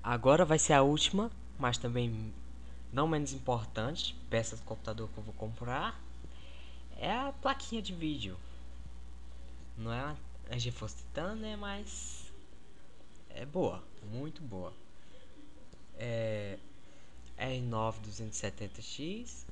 Agora vai ser a última, mas também não menos importante, peça do computador que eu vou comprar é a plaquinha de vídeo. Não é a GeForce Titan, né, mas é boa, muito boa. É R9 270X.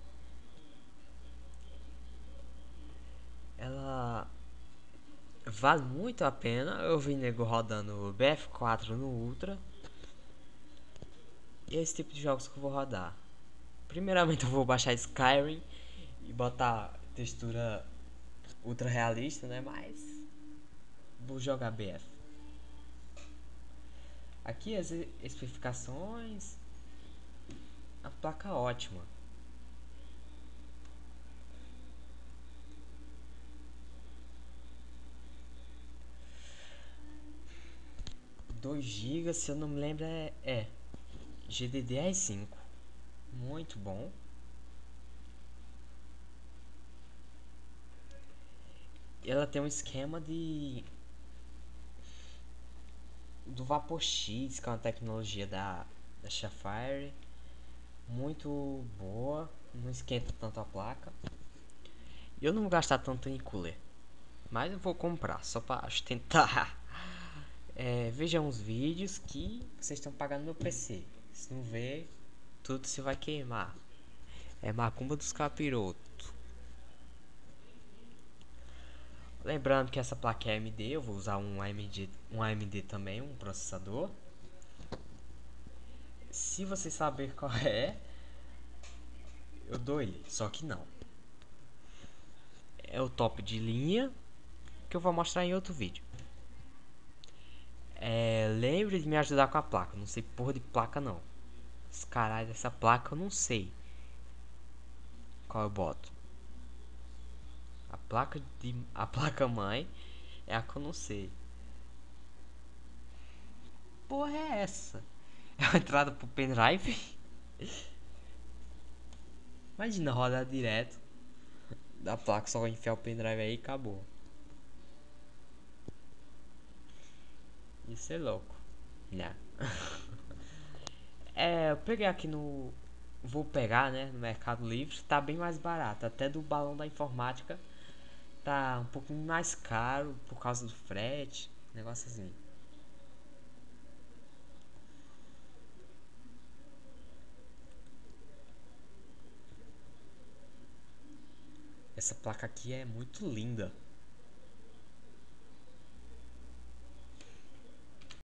Ela vale muito a pena. Eu vi nego rodando BF4 no Ultra. E é esse tipo de jogos que eu vou rodar. Primeiramente eu vou baixar Skyrim e botar textura ultra realista, né? Mas vou jogar BF. Aqui as especificações, a placa ótima. 2 GB, se eu não me lembro, é GDDR5. Muito bom. Ela tem um esquema do Vapor X, que é uma tecnologia da Sapphire, muito boa, não esquenta tanto a placa. Eu não vou gastar tanto em cooler, mas eu vou comprar só para tentar. Vejam os vídeos que vocês estão pagando no PC. Se não ver, tudo se vai queimar. É macumba dos capirotos. Lembrando que essa placa é AMD, eu vou usar um AMD também, um processador. Se você saber qual é, eu dou ele, só que não. É o top de linha que eu vou mostrar em outro vídeo. Lembre de me ajudar com a placa. Não sei porra de placa não. Esse caralho dessa placa eu não sei qual eu boto. A placa mãe é a que eu não sei. Porra é essa? É uma entrada pro pendrive? Imagina rodar direto da placa, só enfiar o pendrive aí e acabou. Isso é louco. Não. Eu peguei aqui no. Vou pegar, né? No Mercado Livre. Tá bem mais barato. Até do balão da informática tá um pouquinho mais caro por causa do frete. Negócio assim. Essa placa aqui é muito linda.